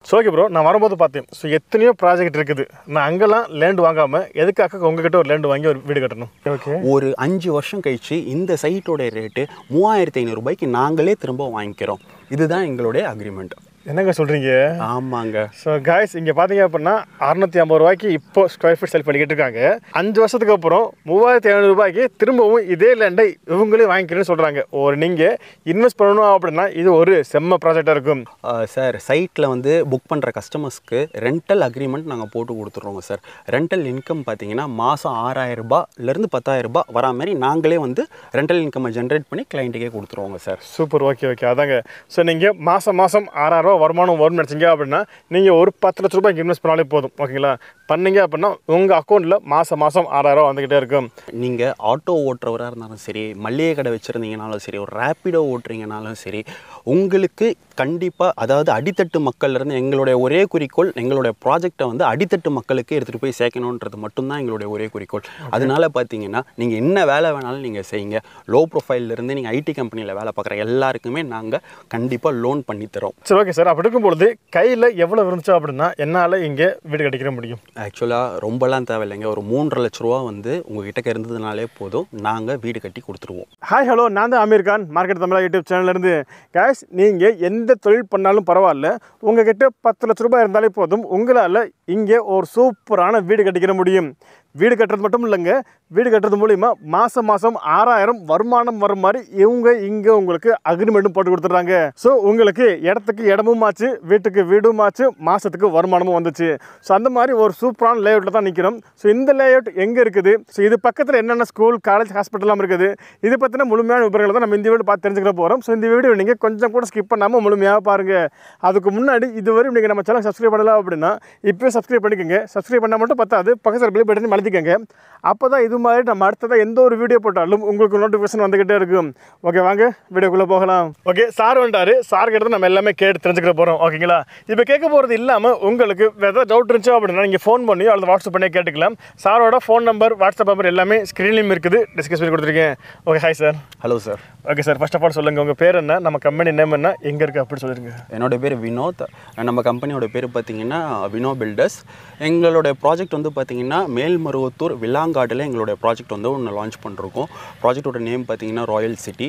So okay bro, நான் வரும்போது பார்த்தேன். ஸோ எத்தனையோ ப்ராஜெக்ட் இருக்குது. நான் அங்கெல்லாம் லேண்ட் வாங்காமல் எதுக்காக உங்ககிட்ட ஒரு லேண்ட் வாங்கி ஒரு வீடு கட்டணும்? ஓகே, ஒரு 5 வருஷம் கழிச்சு இந்த சைட்டோட ரேட்டு 3500 ரூபாய்க்கு நாங்களே திரும்ப வாங்கிக்கிறோம். இதுதான் எங்களுடைய அக்ரிமெண்ட். என்னங்க சொல்கிறீங்க? ஆமாங்க. ஸோ காய்ஸ், இங்கே பார்த்தீங்க அப்படின்னா 650 ரூபாய்க்கு இப்போ ஸ்கொயர் ஃபீட் செல் பண்ணிக்கிட்டு இருக்காங்க. 5 வருஷத்துக்கு அப்புறம் 3500 ரூபாய்க்கு திரும்பவும் இதே லேண்டை இவங்களே வாங்கிக்கிறேன்னு சொல்கிறாங்க. ஒரு நீங்கள் இன்வெஸ்ட் பண்ணணும் அப்படின்னா இது ஒரு செம்ம ப்ராஜெக்டாக இருக்கும். சார், சைட்டில் வந்து புக் பண்ணுற கஸ்டமர்ஸ்க்கு ரெண்டல் அக்ரிமெண்ட் நாங்கள் போட்டு கொடுத்துட்றோங்க சார். ரெண்டல் இன்கம் பார்த்தீங்கன்னா மாதம் 6000 ரூபாயிலேருந்து 10,000 ரூபாய் வரா மாதிரி நாங்களே வந்து ரெண்டல் இன்கம்மை ஜென்ரேட் பண்ணி கிளைண்ட்டுக்கே கொடுத்துருவோங்க சார். Super, okay okay. அதாங்க. ஸோ நீங்கள் மாதம் 6000 ரூபா வருமானம் வரும்னு நினச்சிங்க அப்படின்னா நீங்கள் ஒரு 10 லட்ச ரூபாய்க்கு இன்வெஸ்ட் பண்ணாலே போதும். ஓகேங்களா? பண்ணிங்க அப்படின்னா உங்கள் அக்கௌண்ட்டில் மாதம் 6000 ரூபா வந்துக்கிட்டே இருக்கும். நீங்கள் ஆட்டோ ஓட்டுறவராக இருந்தாலும் சரி, மளிகை கடை வச்சுருந்தீங்கனாலும் சரி, ஒரு ரேப்பிடோ ஓட்டுறீங்கனாலும் சரி, உங்களுக்கு கண்டிப்பாக அதாவது அடித்தட்டு மக்கள்லேருந்து எங்களுடைய ஒரே குறிக்கோள் எங்களுடைய ப்ராஜெக்டை வந்து அடித்தட்டு மக்களுக்கு எடுத்துகிட்டு போய் சேர்க்கணுன்றது மட்டும்தான் எங்களுடைய ஒரே குறிக்கோள். அதனால் பார்த்தீங்கன்னா நீங்கள் என்ன வேலை வேணாலும் நீங்கள் செய்யுங்க. லோ ப்ரொஃபைல்லேருந்து நீங்கள் ஐடி கம்பெனியில் வேலை பார்க்குற எல்லாருக்குமே நாங்கள் கண்டிப்பாக லோன் பண்ணித்தரோம். சரி, ஓகே சார். அப்படி இருக்கும்பொழுது கையில் எவ்வளோ இருந்துச்சு அப்படின்னா என்னால் இங்கே வீடு கிடைக்கிற முடியும்? ஆக்சுவலாக ரொம்பலாம் தேவையில்லைங்க. ஒரு 3.5 லட்ச ரூபா வந்து உங்ககிட்ட இருந்ததுனாலே போதும், நாங்கள் வீடு கட்டி கொடுத்துருவோம். ஹாய் ஹலோ, நான் தான் அமீர் கான், மார்க்கெட் தமிழா யூடியூப் சேனல்லேருந்து. கேஷ், நீங்கள் எந்த தொழில் பண்ணாலும் பரவாயில்ல, உங்ககிட்ட 10 லட்ச ரூபாய் இருந்தாலே போதும், உங்களால் இங்கே ஒரு சூப்பரான வீடு கட்டிக்கிற முடியும். வீடு கட்டுறது மட்டும் இல்லைங்க, வீடு கட்டுறது மூலிமா மாதம் 6000 வருமானம் வர மாதிரி இவங்க இங்கே உங்களுக்கு அக்ரிமெண்ட்டும் போட்டு கொடுத்துட்றாங்க. ஸோ உங்களுக்கு இடத்துக்கு இடமும் ஆச்சு, வீட்டுக்கு வீடும் ஆச்சு, மாதத்துக்கு வருமானமும் வந்துச்சு. ஸோ அந்த மாதிரி ஒரு சூப்பரான லேஅவுட்டில் தான் நிற்கிறோம். ஸோ இந்த லேஅவுட் எங்கே இருக்குது, ஸோ இது பக்கத்தில் என்னென்ன ஸ்கூல், காலேஜ், ஹாஸ்பிட்டல்லாம் இருக்குது, இது பற்றின முழுமையான விவரங்களை தான் நம்ம இந்த வீடியோ பார்த்து தெரிஞ்சுக்கிற போகிறோம். ஸோ இந்த வீடியோ நீங்கள் கொஞ்சம் கூட ஸ்கிப் பண்ணாமல் முழுமையாக பாருங்கள். அதுக்கு முன்னாடி இதுவரை நீங்கள் நம்ம சேனல் சப்ஸ்கிரைப் பண்ணலாம் அப்படின்னா இப்போ சப்ஸ்கிரைப் பண்ணிக்கோங்க. சப்ஸ்கிரைப் பண்ணால் மட்டும் பத்தாது, பக்கத்தில் பெல் பட்டன் அழுத்திக்கங்க. அப்போ தான் இது மாதிரி நம்ம அடுத்ததாக எந்த ஒரு வீடியோ போட்டாலும் உங்களுக்கு நோட்டிஃபிகேஷன் வந்துக்கிட்டே இருக்கும். ஓகே, வாங்க வீடியோக்குள்ளே போகலாம். ஓகே, சார் வந்துட்டாரு. சார் கிட்ட நம்ம எல்லாமே கேட்டு தெரிஞ்சுக்கிற போகிறோம். ஓகேங்களா? இப்போ கேட்க போகிறது இல்லாமல் உங்களுக்கு எதாவது டவுட் இருந்துச்சு அப்படின்னா நீங்கள் ஃபோன் பண்ணியோ அல்லது வாட்ஸ்அப் பண்ணியே கேட்டுக்கலாம். சாரோட ஃபோன் நம்பர், வாட்ஸ்அப் நம்பர் எல்லாமே ஸ்க்ரீன்லேயும் இருக்குது, டிஸ்கஸ் பண்ணி கொடுத்துருக்கேன். Okay, hi sir. Hello sir. Okay sir, first of all சொல்லுங்கள், உங்கள் பேர் என்ன, நம்ம கம்பெனி நேம் என்ன, எங்கே இருக்குது அப்படி சொல்லிடுங்க. என்னோடய பேர் வினோத். நம்ம கம்பெனியோட பேர் பார்த்தீங்கன்னா வினோ பில்டர்ஸ். எங்களோட ப்ராஜெக்ட் வந்து பார்த்தீங்கன்னா மேல்மருவத்தூர் விலாங்காட்டில் எங்களுடைய ப்ராஜெக்ட் வந்து ஒன்று லான்ச் பண்ணிருக்கோம். ப்ராஜெக்டோட நேம் பார்த்தீங்கன்னா ராயல் சிட்டி.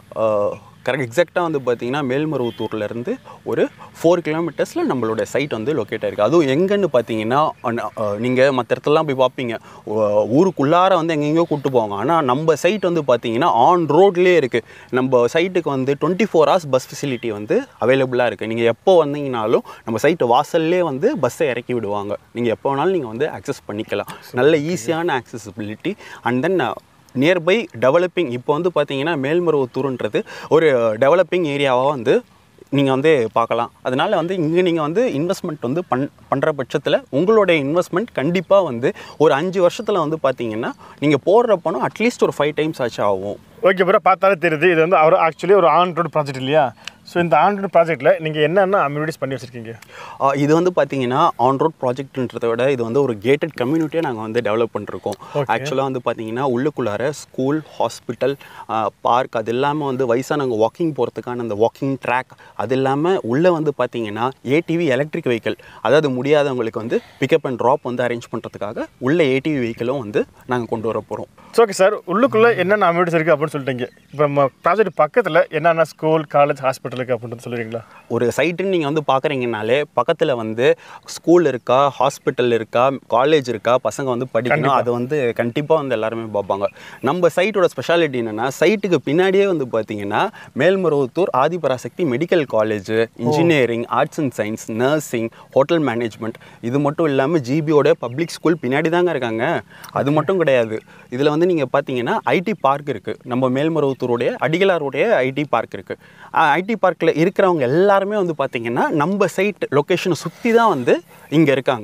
கரெக்ட் எக்ஸாக்டாக வந்து பார்த்தீங்கன்னா மேல்மருவத்தூர்லேருந்து ஒரு 4 கிலோமீட்டர்ஸில் நம்மளோட சைட் வந்து லொக்கேட் ஆகிருக்கு. அதுவும் எங்கன்னு பார்த்தீங்கன்னா நீங்கள் மற்ற இடத்துலலாம் போய் பார்ப்பீங்க, ஊருக்குள்ளார வந்து எங்கெங்கேயோ கூப்பிட்டு போவாங்க. ஆனால் நம்ம சைட் வந்து பார்த்தீங்கன்னா ஆன் ரோட்லேயே இருக்குது. நம்ம சைட்டுக்கு வந்து 24 hours பஸ் ஃபெசிலிட்டி வந்து அவைலபிளாக இருக்குது. நீங்கள் எப்போ வந்தீங்கனாலும் நம்ம சைட்டு வாசல்லே வந்து பஸ்ஸை இறக்கி விடுவாங்க. நீங்கள் எப்போ வேணாலும் நீங்கள் வந்து அக்சஸ் பண்ணிக்கலாம். நல்ல ஈஸியான accessibility. And then nearby developing. இப்போ வந்து பார்த்தீங்கன்னா மேல்மருவத்தூர்ன்றது ஒரு டெவலப்பிங் ஏரியாவாக வந்து நீங்கள் வந்து பார்க்கலாம். அதனால் வந்து இங்கே நீங்கள் வந்து இன்வெஸ்ட்மெண்ட் வந்து பண்ணுற பட்சத்தில் உங்களுடைய இன்வெஸ்ட்மெண்ட் கண்டிப்பாக வந்து ஒரு 5 வருஷத்தில் வந்து பார்த்தீங்கன்னா நீங்கள் போடுற பணம் அட்லீஸ்ட் ஒரு 5 times ஆச்சு ஆகும். ஓகே ப்ரோ, பார்த்தாலே தெரியுது இது வந்து அவர் ஆக்சுவலி ஒரு ஆன் ரோடு ப்ராஜெக்ட் இல்லையா? ஸோ இந்த ஆன் ரோடு ப்ராஜெக்ட்டில் நீங்கள் என்னென்ன அம்யூனிட்டிஸ் பண்ணி வச்சுருக்கீங்க? இது வந்து பார்த்தீங்கன்னா ஆன் ரோட் ப்ராஜெக்ட்ன்றதை விட இது வந்து ஒரு கேட்டட் கம்யூனிட்டியை நாங்கள் வந்து டெவலப் பண்ணிருக்கோம். ஆக்சுவலாக வந்து பார்த்தீங்கன்னா உள்ளுக்குள்ளார ஸ்கூல், ஹாஸ்பிட்டல், பார்க், அது இல்லாமல் வந்து வயசானவங்க வாக்கிங் போகிறதுக்கான அந்த வாக்கிங் ட்ராக், அது இல்லாமல் உள்ளே வந்து பார்த்தீங்கன்னா ஏடிவி எலக்ட்ரிக் வெஹிக்கிள், அதாவது முடியாதவங்களுக்கு வந்து பிக்கப் அண்ட் ட்ராப் வந்து அரேஞ்ச் பண்ணுறதுக்காக உள்ள ஏடிவி வெஹிக்கிளும் வந்து நாங்கள் கொண்டு வர போகிறோம். ஓகே சார், உள்ளுக்குள்ளே என்னென்ன அம்யூனிட்டிஸ் இருக்குது அப்படின்னு சொல்லிட்டீங்க. இப்போ நம்ம ப்ராஜெக்ட் பக்கத்தில் என்னென்ன ஸ்கூல், காலேஜ், ஹாஸ்பிட்டல் இருக்குது அப்படின்னு சொல்லுவீங்களா? ஒரு சைட்டுன்னு நீங்கள் வந்து பார்க்குறீங்கனாலே பக்கத்தில் வந்து ஸ்கூல் இருக்கா, ஹாஸ்பிட்டல் இருக்கா, காலேஜ் இருக்கா, பசங்க வந்து படிக்கணும், அது வந்து கண்டிப்பாக வந்து எல்லாருமே பார்ப்பாங்க. நம்ம சைட்டோட ஸ்பெஷாலிட்டி என்னென்னா, சைட்டுக்கு பின்னாடியே வந்து பார்த்தீங்கன்னா Melmaruvathur Adhiparasakthi medical college, engineering, arts and science, nursing, hotel management, இது மட்டும் இல்லாமல் ஜிபியோட பப்ளிக் ஸ்கூல் பின்னாடி தாங்க இருக்காங்க. அது மட்டும் கிடையாது, இதில் வந்து நீங்கள் பார்த்தீங்கன்னா ஐடி பார்க் இருக்குது. நம்ம மேல்மருவத்தூருடைய அடிகளாருடைய ஐடி பார்க் இருக்குது. ஐடி பார்க்கில் இருக்கிறவங்க எல்லாருமே வந்து பார்த்தீங்கன்னா நம்ம சைட் லொக்கேஷனை சுற்றி தான் வந்து இங்கே இருக்காங்க.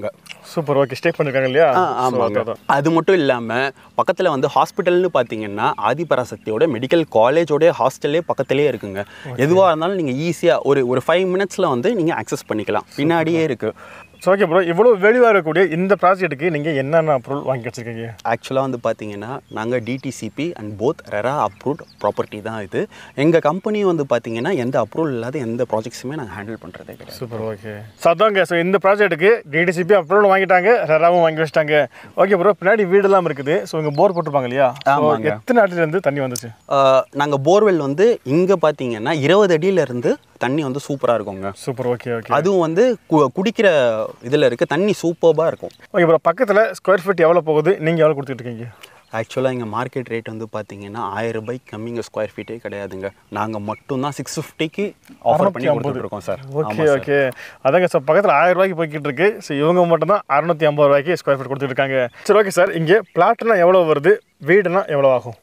சூப்பர். ஓகே, ஸ்டே பண்ணிருக்காங்க இல்லையா? ஆமாங்க. அது மட்டும் இல்லாமல் பக்கத்தில் வந்து ஹாஸ்பிட்டல்னு பார்த்தீங்கன்னா ஆதிபராசக்தியோட மெடிக்கல் காலேஜோட ஹாஸ்டல்லே பக்கத்துலேயே இருக்குங்க. எதுவாக இருந்தாலும் நீங்கள் ஈஸியாக ஒரு 5 மினிட்ஸில் வந்து நீங்கள் அக்சஸ் பண்ணிக்கலாம். பின்னாடியே இருக்குது. ஸோ ஓகே ப்ரோ, இவ்வளோ வெளிவாக இருக்கக்கூடிய இந்த ப்ராஜெக்ட்டுக்கு நீங்கள் என்னென்ன பொருள் வாங்கி வச்சுருக்கீங்க? ஆக்சுவலாக வந்து பார்த்தீங்கன்னா நாங்கள் DTCP and both RERA approved property தான் இது. எங்கள் கம்பெனி வந்து பார்த்தீங்கன்னா எந்த அப்ரூவல் இல்லாத எந்த ப்ராஜெக்ட்ஸுமே நாங்கள் ஹேண்டில் பண்ணுறதே கிடையாது. சூப்பர். ஓகே, ஸோ அதாங்க. ஸோ இந்த ப்ராஜெக்ட்டுக்கு டிடிசிபி அப்ரூவல் வாங்கிட்டாங்க, ரெராவும் வாங்கி வச்சிட்டாங்க. ஓகே ப்ரோ, பின்னாடி வீடெல்லாம் இருக்குது. ஸோ இங்கே போர் போட்டுருப்பாங்க இல்லையா? ஆமாங்க. எத்தனை நாட்டிலேருந்து தண்ணி வந்துச்சு? நாங்கள் போர்வெல் வந்து இங்கே பார்த்தீங்கன்னா 20 அடியிலேருந்து தண்ணி வந்து சூப்பராக இருக்குங்க. சூப்பர். Okay okay. அதுவும் வந்து குடிக்கிற இதில் இருக்க தண்ணி சூப்பராக இருக்கும். ஓகே ப்ரோ, பக்கத்தில் ஸ்கொயர் ஃபீட் எவ்வளோ போகுது, நீங்கள் எவ்வளோ கொடுத்துட்டு இருக்கீங்க? ஆக்சுவலாக இங்கே மார்க்கெட் ரேட் வந்து பார்த்தீங்கன்னா 1000 ரூபாய்க்கு கம்மிங்க ஸ்கொயர் ஃபீட்டே கிடையாதுங்க. நாங்கள் மட்டும்தான் 650க்கு ஆஃபர் பண்ணி கொடுத்துருக்கோம் சார். ஓகே ஓகே, அதாங்க சார், பக்கத்தில் 1000 ரூபாய்க்கு போய்கிட்டு இருக்கு. ஸோ இவங்க மட்டும் தான் 650 ரூபாய்க்கு ஸ்கொயர் ஃபீட் கொடுத்துட்டு இருக்காங்க. சரி ஓகே சார், இங்கே பிளாட்னா எவ்வளோ வருது, வீடுனா எவ்வளோ ஆகும்?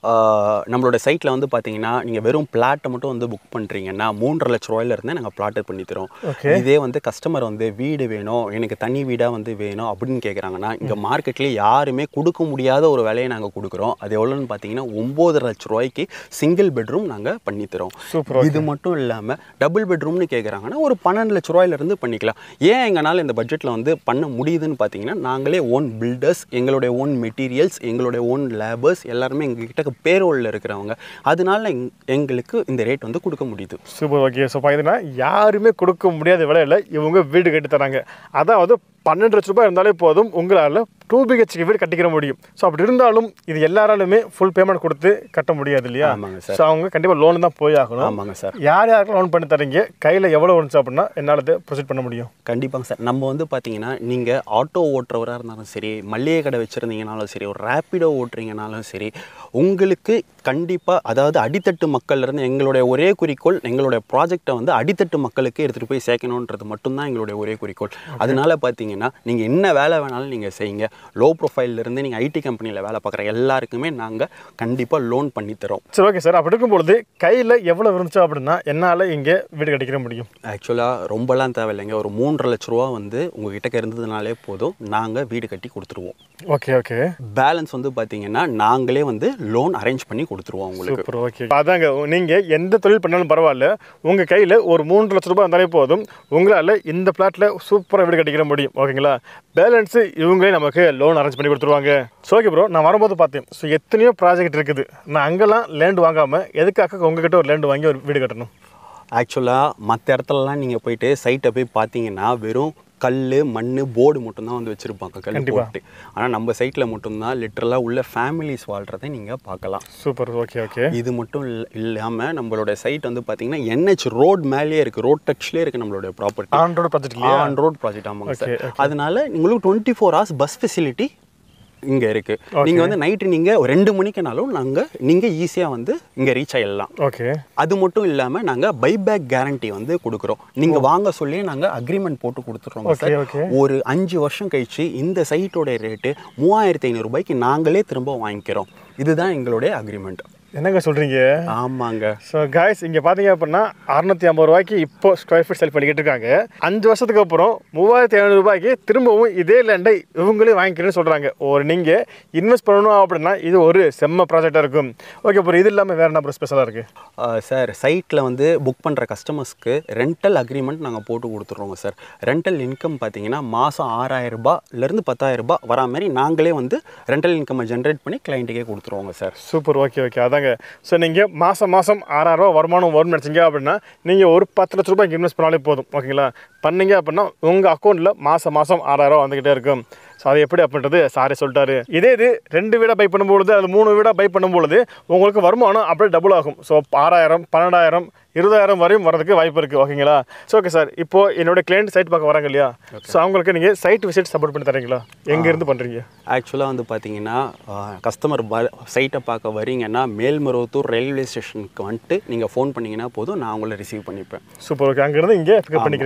நம்மளோட சைட்டில் வந்து பார்த்தீங்கன்னா நீங்கள் வெறும் பிளாட்டை மட்டும் வந்து புக் பண்ணுறீங்கன்னா 3.5 லட்ச ரூபாயிலிருந்தே நாங்கள் பிளாட்டை பண்ணி தரோம். இதே வந்து கஸ்டமர் வந்து வீடு வேணும், எனக்கு தனி வீடாக வந்து வேணும் அப்படின்னு கேட்குறாங்கன்னா இங்கே மார்க்கெட்லேயே யாருமே கொடுக்க முடியாத ஒரு விலையை நாங்கள் கொடுக்குறோம். அது எவ்வளோன்னு பார்த்தீங்கன்னா 9.5 லட்ச ரூபாய்க்கு சிங்கிள் பெட்ரூம் நாங்கள் பண்ணித்தரோம். இது மட்டும் இல்லாமல் டபுள் பெட்ரூம்னு கேட்குறாங்கன்னா ஒரு 12 லட்ச ரூபாயிலிருந்து பண்ணிக்கலாம். ஏன் எங்களால் இந்த பட்ஜெட்டில் வந்து பண்ண முடியுதுன்னு பார்த்தீங்கன்னா நாங்களே ஓன் பில்டர்ஸ், எங்களுடைய ஓன் மெட்டீரியல்ஸ், எங்களுடைய ஓன் லேபர்ஸ் எல்லாருமே எங்ககிட்ட பேரோலில் இருக்கிறவங்க. அதனால எங்களுக்கு இந்த ரேட் வந்து கொடுக்க முடியுது. சூப்பர். ஓகே, ஸோ பார்த்தீங்கன்னா யாருமே கொடுக்க முடியாத விலையில் இவங்க வீடு கட்டி தராங்க. அதாவது 12 லட்ச ரூபாய் இருந்தாலே போதும், உங்களால் 2 BHK வீடு கட்டிக்கிற முடியும். ஸோ அப்படி இருந்தாலும் இது எல்லாராலுமே ஃபுல் பேமெண்ட் கொடுத்து கட்ட முடியாது இல்லையா? ஆமாங்க சார். ஸோ அவங்க கண்டிப்பாக லோன் தான் போய் ஆகணும். ஆமாங்க சார். யார் யாருக்கும் லோன் பண்ணி தரீங்க, கையில் எவ்வளோ வந்துச்சு அப்படின்னா என்னால் ப்ரொசீட் பண்ண முடியும்? கண்டிப்பாங்க சார். நம்ம வந்து பார்த்தீங்கன்னா நீங்கள் ஆட்டோ ஓட்டுறவராக இருந்தாலும் சரி, மளிகை கடை வச்சுருந்தீங்கனாலும் சரி, ஒரு ரேப்பிடோ ஓட்டுறீங்கனாலும் சரி, உங்களுக்கு கண்டிப்பாக அதாவது அடித்தட்டு மக்கள்லேருந்து எங்களுடைய ஒரே குறிக்கோள் எங்களுடைய ப்ராஜெக்டை வந்து அடித்தட்டு மக்களுக்கு எடுத்துகிட்டு போய் சேர்க்கணுன்றது மட்டும்தான் எங்களுடைய ஒரே குறிக்கோள். அதனால பார்த்தீங்கன்னா நீங்கள் என்ன வேலை வேணாலும் நீங்கள் செய்யுங்க. லோ ப்ரொஃபைல்லேருந்து நீங்கள் ஐடி கம்பெனியில் வேலை பார்க்குற எல்லாருக்குமே நாங்கள் கண்டிப்பாக லோன் பண்ணித்தரோம். சரி ஓகே சார், அப்படி இருக்கும்பொழுது கையில் எவ்வளோ இருந்துச்சு அப்படின்னா என்னால் இங்கே வீடு கட்டிக்கிற முடியும்? ஆக்சுவலாக ரொம்பலாம் தேவையில்லைங்க. ஒரு 3.5 லட்ச ரூபா வந்து உங்ககிட்ட இருந்ததுனாலே போதும், நாங்கள் வீடு கட்டி கொடுத்துருவோம். Okay okay. பேலன்ஸ் வந்து பார்த்தீங்கன்னா நாங்களே வந்து லோன் அரேஞ்ச் பண்ணி கொடுத்துருவோம் உங்களுக்கு. சூப்பர். ஓகே, அதாங்க, நீங்கள் எந்த தொழில் பண்ணாலும் பரவாயில்ல, உங்கள் கையில் ஒரு 3 லட்ச ரூபாய் இருந்தாலே போதும், உங்களால் இந்த பிளாட்டில் சூப்பராக வீடு கட்டிக்கிற முடியும். ஓகேங்களா? பேலன்ஸு இவங்களே நமக்கு லோன் அரேஞ்ச் பண்ணி கொடுத்துருவாங்க. ஸோ ஓகே ப்ரோ, நான் வரும்போது பார்த்தேன், ஸோ எத்தனையோ ப்ராஜெக்ட் இருக்குது. நான் அங்கெல்லாம் லேண்ட் வாங்காமல் எதுக்காக உங்ககிட்ட ஒரு லேண்ட் வாங்கி ஒரு வீடு கட்டணும்? ஆக்சுவலாக மற்ற இடத்துலலாம் நீங்கள் போயிட்டு சைட்டை போய் பார்த்தீங்கன்னா வெறும் கல், மண், போர்டு மட்டும்தான் வந்து வச்சுருப்பாங்க, கல் போட்டு. ஆனால் நம்ம சைட்டில் மட்டும்தான் லிட்டரலாக உள்ள ஃபேமிலிஸ் வாழ்கிறதை நீங்கள் பார்க்கலாம். சூப்பர். Okay okay. இது மட்டும் இல்லாமல் நம்மளோட சைட் வந்து பார்த்தீங்கன்னா NH ரோட் மேலேயே இருக்குது, ரோட் டச்லேயே இருக்குது நம்மளோட property. On road project. On road project. ஆமாங்க சார். அதனால உங்களுக்கு 24 hours பஸ் ஃபெசிலிட்டி இங்கே இருக்குது. நீங்கள் வந்து நைட்டு நீங்கள் 2 மணிக்குனாலும் நீங்கள் ஈஸியாக வந்து இங்கே ரீச் ஆகிடலாம். ஓகே. அது மட்டும் இல்லாமல் நாங்கள் பைபேக் கேரண்டி வந்து கொடுக்குறோம். நீங்கள் வாங்க சொல்லியே நாங்கள் அக்ரிமெண்ட் போட்டு கொடுத்துட்றோம் சார். ஒரு 5 வருஷம் கழிச்சு இந்த சைட்டோட ரேட்டு 3500 ரூபாய்க்கு நாங்களே திரும்ப வாங்கிக்கிறோம். இதுதான் எங்களுடைய அக்ரிமெண்ட். என்னங்க சொல்கிறீங்க? ஆமாங்க. ஸோ காய்ஸ், இங்கே பார்த்தீங்க அப்படின்னா 650 ரூபாய்க்கு இப்போ ஸ்கொயர் ஃபீட் செல் பண்ணிக்கிட்டு இருக்காங்க. 5 வருஷத்துக்கு அப்புறம் 3500 ரூபாய்க்கு திரும்பவும் இதே லேண்டை இவங்களே வாங்கிக்கிறேன்னு சொல்கிறாங்க. ஒரு நீங்கள் இன்வெஸ்ட் பண்ணணும் அப்படின்னா இது ஒரு செம்ம ப்ராஜெக்டாக இருக்கும். ஓகே, அப்புறம் இது இல்லாமல் வேறு என்ன ஸ்பெஷலாக இருக்குது சார்? சைட்டில் வந்து புக் பண்ணுற கஸ்டமர்ஸ்க்கு ரெண்டல் அக்ரிமெண்ட் நாங்கள் போட்டு கொடுத்துருவோங்க சார். ரெண்டல் இன்கம் பார்த்தீங்கன்னா மாதம் 6000 ரூபாயிலேருந்து 10,000 ரூபாய் வரா மாதிரி நாங்களே வந்து ரெண்டல் இன்கம்மை ஜென்ரேட் பண்ணி கிளைண்ட்டுக்கே கொடுத்துருவோங்க சார். சூப்பர். Okay okay. அதாங்க, ஸோ நீங்கள் மாதம் 6000 ரூபா வருமானம் வரும்னு நினச்சிங்க அப்படின்னா நீங்கள் ஒரு 10 லட்ச ரூபாய்க்கு இன்வெஸ்ட் பண்ணாலே போதும். ஓகேங்களா? பண்ணிங்க அப்படின்னா உங்கள் அக்கௌண்ட்டில் மாதம் 6000 ரூபா வந்துக்கிட்டே இருக்கும். ஸோ அது எப்படி அப்படின்றது சாரே சொல்லிட்டாரு. இதே இது 2 வீடாக பை பண்ணும்பொழுது, அது 3 வீடாக பை பண்ணும்பொழுது உங்களுக்கு வருமானம் அப்படியே டபுள் ஆகும். ஸோ 6000, 12000, 20000 வரையும் வரதுக்கு வாய்ப்பு இருக்குது. ஓகேங்களா? ஸோ ஓகே சார், இப்போது என்னோட கிளைண்ட் சைட் பார்க்க வராங்க இல்லையா? ஸோ அவங்களுக்கு நீங்கள் சைட் விசிட் சப்போர்ட் பண்ணி தரீங்களா? எங்கேருந்து பண்ணுறீங்க? ஆக்சுவலாக வந்து பார்த்தீங்கன்னா கஸ்டமர் சைட்டை பார்க்க வரீங்கன்னா மேல்மருவத்தூர் ரயில்வே ஸ்டேஷனுக்கு வந்துட்டு நீங்கள் ஃபோன் பண்ணிங்கன்னா போதும், நான் உங்களை ரிசீவ் பண்ணிப்பேன். சூப்பர். ஓகே, அங்கேருந்து இங்கே பிக்கப் பண்ணிக்கிறீங்க இல்லையா?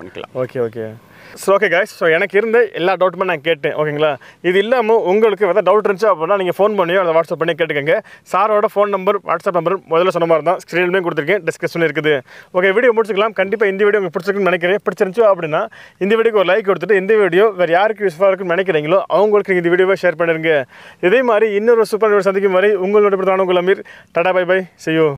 பண்ணிக்கலாம். Okay so okay guys, so எனக்கு இருந்த எல்லா டவுட்டுமே நான் கேட்டேன். ஓகேங்களா, இது இல்லாமல் உங்களுக்கு எதாவது டவுட் இருந்துச்சு அப்படின்னா நீங்கள் ஃபோன் பண்ணியோ அதை வாட்ஸ்அப் பண்ணி கேட்டுக்கங்க. சாரோட ஃபோன் நம்பர் வாட்ஸ்அப் நம்பர் முதல்ல சொன்ன மாதிரி தான் ஸ்க்ரீன்லேயே கொடுத்துருக்கேன், டிஸ்கஷன் இருக்குது. ஓகே, வீடியோ முடிச்சுக்கலாம். கண்டிப்பாக இந்த வீடியோ உங்களுக்கு பிடிச்சிருக்குன்னு நினைக்கிறேன். பிடிச்சிருந்துச்சு அப்படின்னா இந்த வீடியோக்கு ஒரு லைக் கொடுத்துட்டு இந்த வீடியோ வேறு யாருக்கு யூஸ்ஃபுல்லாக இருக்குன்னு நினைக்கிறீங்களோ அவங்களுக்கு இந்த வீடியோவை ஷேர் பண்ணிடுங்க. இதே மாதிரி இன்னொரு சூப்பர் வீடியோ சந்திக்கும் வரை உங்களோட பிரதான உங்கள் Aamir. Tata bye bye, see you.